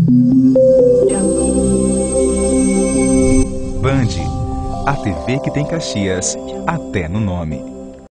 Band, a TV que tem Caxias até no nome.